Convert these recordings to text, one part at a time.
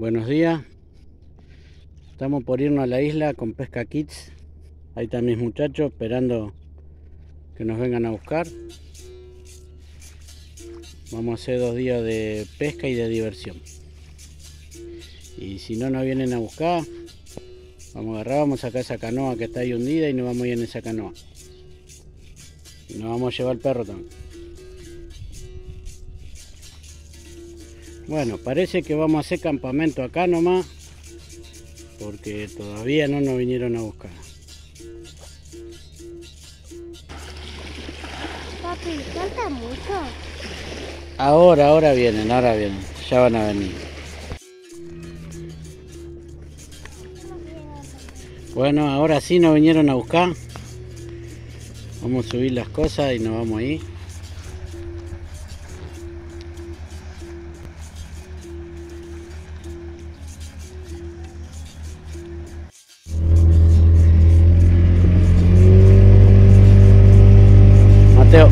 Buenos días, estamos por irnos a la isla con Pesca Kids. Ahí están mis muchachos esperando que nos vengan a buscar. Vamos a hacer 2 días de pesca y de diversión. Y si no nos vienen a buscar, vamos a agarrar, vamos a sacar esa canoa que está ahí hundida y nos vamos a ir en esa canoa. Y nos vamos a llevar el perro también. Bueno, parece que vamos a hacer campamento acá nomás, porque todavía no nos vinieron a buscar. Papi, ¿falta mucho? Ahora vienen, ya van a venir. Bueno, ahora sí nos vinieron a buscar. Vamos a subir las cosas y nos vamos ahí. Mateo.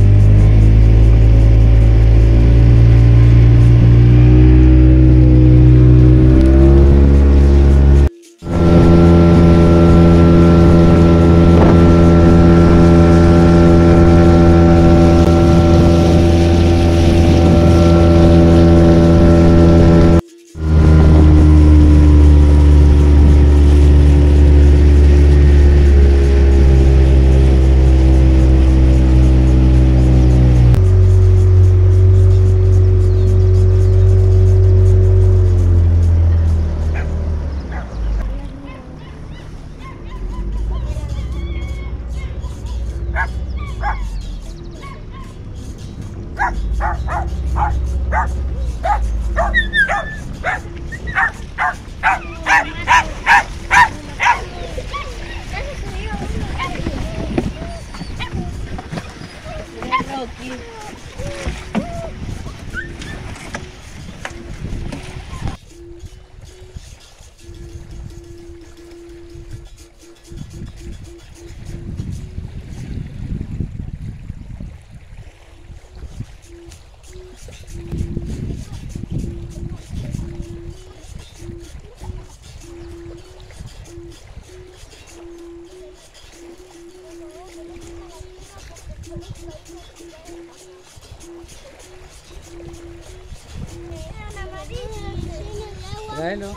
Tráelo.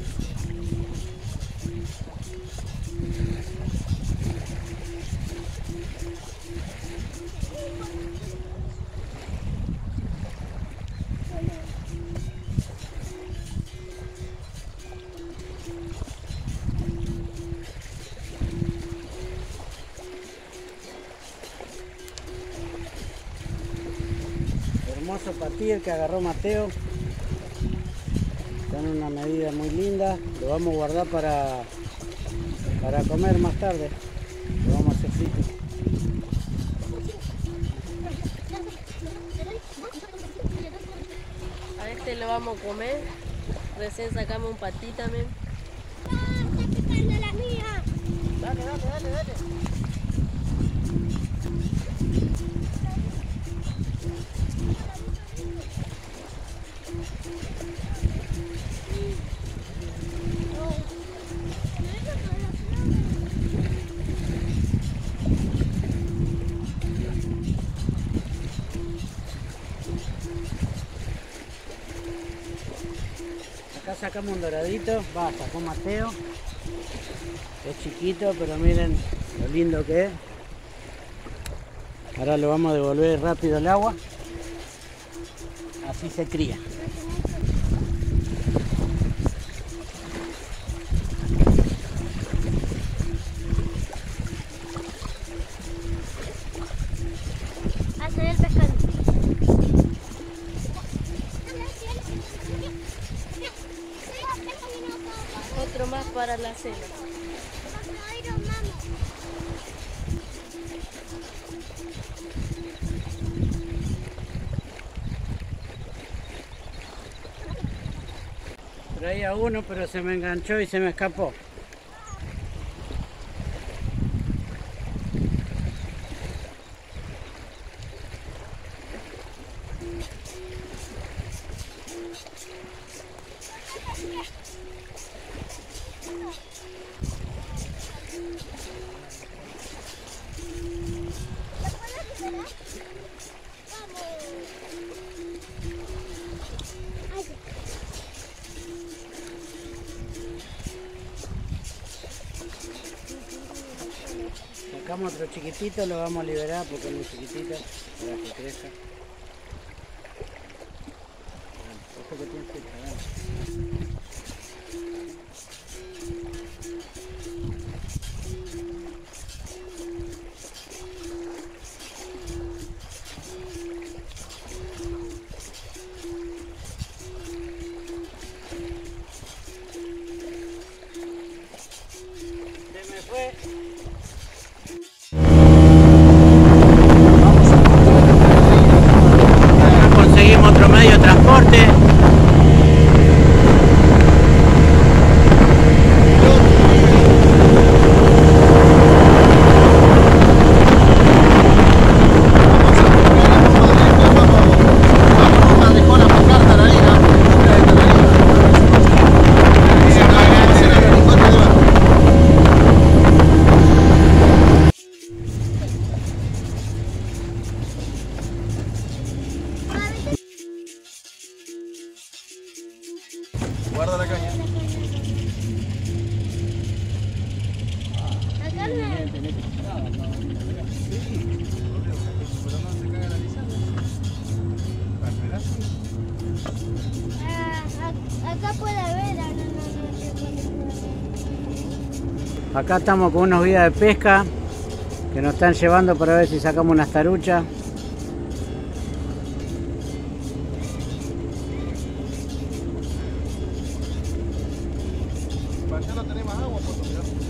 Hermoso patí el que agarró Mateo. Está en una medida muy linda. Lo vamos a guardar para comer más tarde. Lo vamos a hacer frito. A este lo vamos a comer. Recién sacamos un patí también. ¡Está picando la mía! Dale. Acá sacamos un doradito, sacó Mateo. Es chiquito, pero miren lo lindo que es. Ahora lo vamos a devolver rápido al agua. Así se cría. Hacer el pescado. Otro más para la cena. Traía uno, pero se me enganchó y se me escapó. Sacamos otro chiquitito, lo vamos a liberar porque es muy chiquitito, para que crezca. Ojo que tiene fecha, dale. Se me fue. Conseguimos otro medio de transporte. Guarda la caña. Acá me... acá puede haber. Acá estamos con unos guías de pesca que nos están llevando para ver si sacamos unas taruchas. Ya no tenemos agua, por lo menos.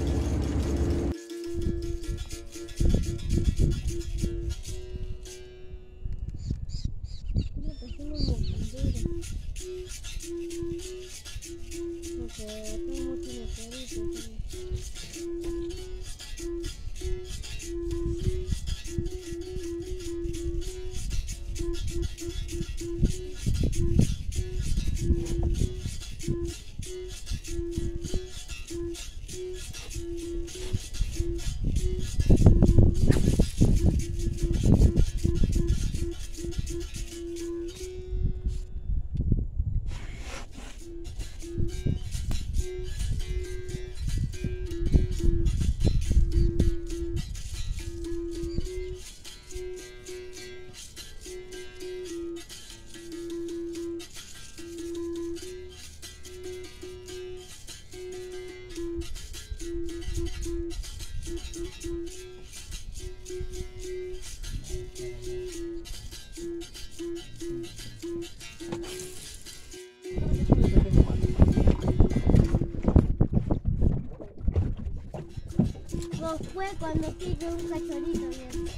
Fue cuando pique un cachorrito bien.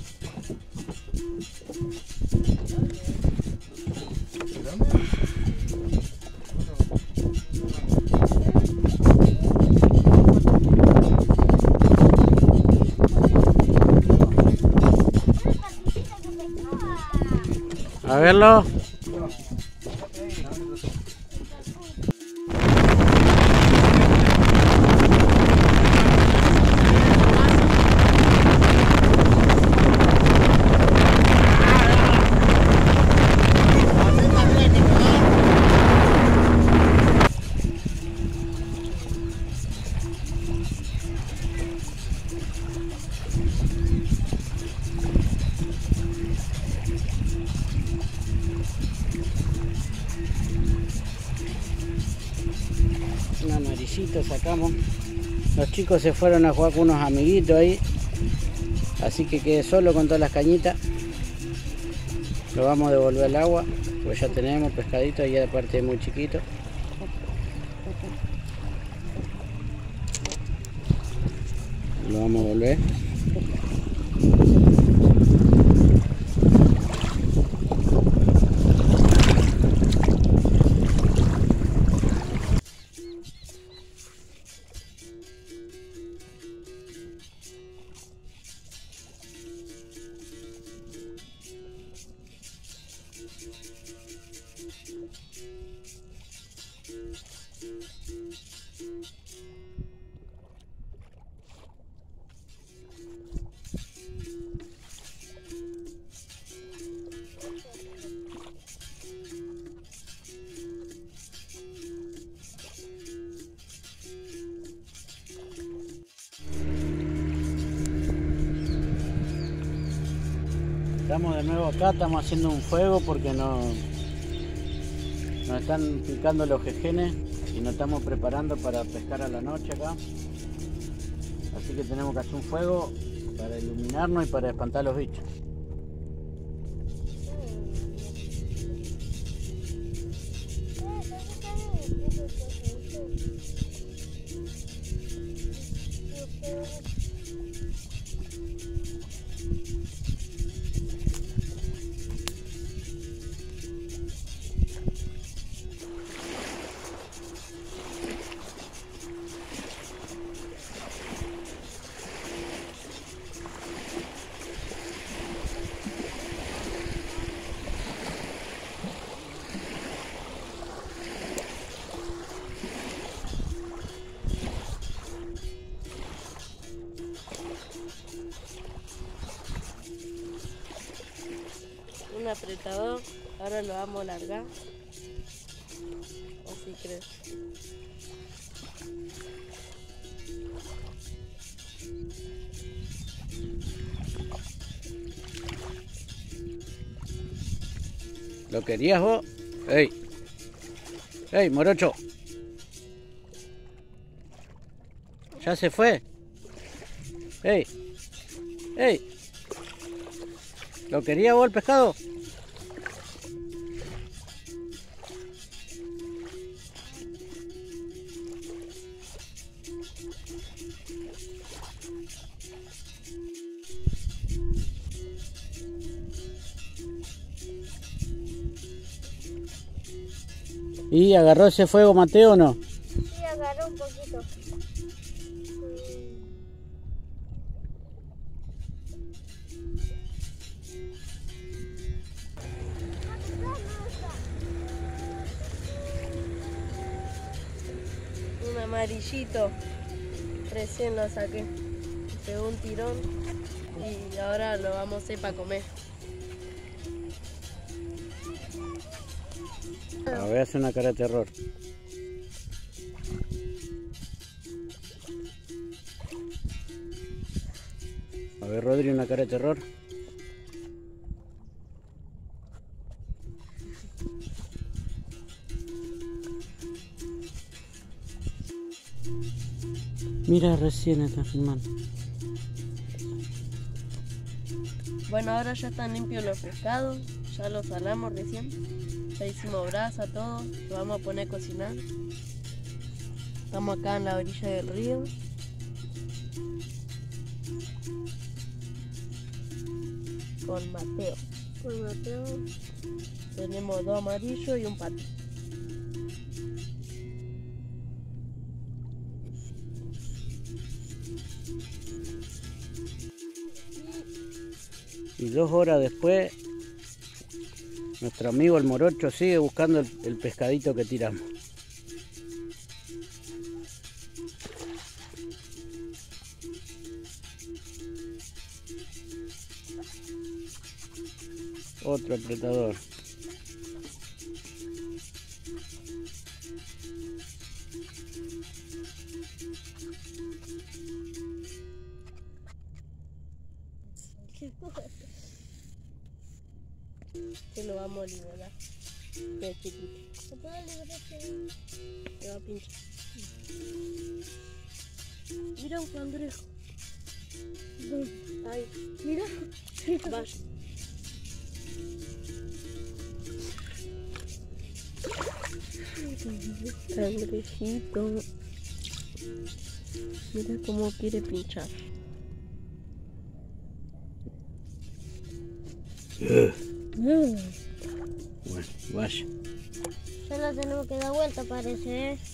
A verlo. Un amarillito sacamos. Los chicos se fueron a jugar con unos amiguitos ahí, así que quedé solo con todas las cañitas. Lo vamos a devolver al agua, pues ya tenemos pescadito y aparte es muy chiquito. Lo vamos a volver. Estamos de nuevo acá, estamos haciendo un fuego porque nos están picando los jejenes y nos estamos preparando para pescar a la noche acá. Así que tenemos que hacer un fuego para iluminarnos y para espantar los bichos. Un apretador, ahora lo vamos a largar. Así crees. ¿Lo querías vos? ¡Ey! ¡Ey, morocho! ¿Ya se fue? ¡Ey! ¡Ey! ¿Lo querías vos el pescado? ¿Y agarró ese fuego Mateo o no? Sí, agarró un poquito. Un amarillito. Recién lo saqué. Pegó un tirón y ahora lo vamos a hacer para comer. Voy a hacer una cara de terror. A ver, Rodri, una cara de terror. Mira, recién está filmando. Bueno, ahora ya están limpios los pescados. Ya los salamos recién. Ya hicimos brasa, todo. Lo vamos a poner a cocinar. Estamos acá en la orilla del río. Con Mateo. Con Mateo. Tenemos 2 amarillos y un pato. Y 2 horas después, nuestro amigo el morocho sigue buscando el pescadito que tiramos. Otro apretador. Que lo vamos a liberar. Que es chiquito. ¿Se puede liberar? Te va a pinchar. Mira un cangrejo. Ay, Mira. vaya. Cangrejito. Mira cómo quiere pinchar. Bueno, vaya. Ya lo tenemos que dar vuelta, parece, ¿eh?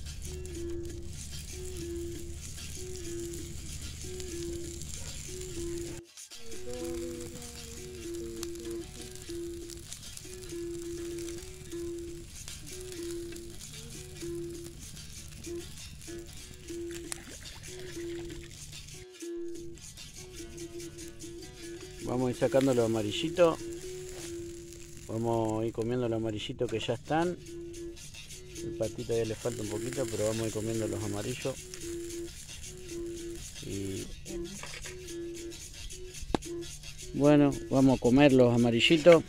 Vamos a ir sacando los amarillitos. Vamos a ir comiendo los amarillitos que ya están. El patito ya le falta un poquito, pero vamos a ir comiendo los amarillos. Y Bueno, vamos a comer los amarillitos.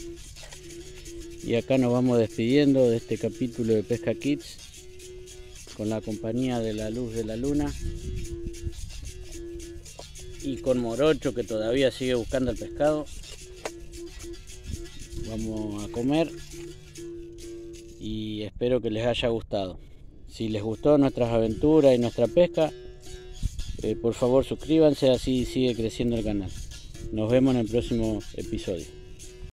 Y acá nos vamos despidiendo de este capítulo de Pesca Kids con la compañía de la luz de la luna y con Morocho, que todavía sigue buscando el pescado. Vamos a comer y espero que les haya gustado. Si les gustó nuestras aventuras y nuestra pesca, por favor suscríbanse, así sigue creciendo el canal. Nos vemos en el próximo episodio.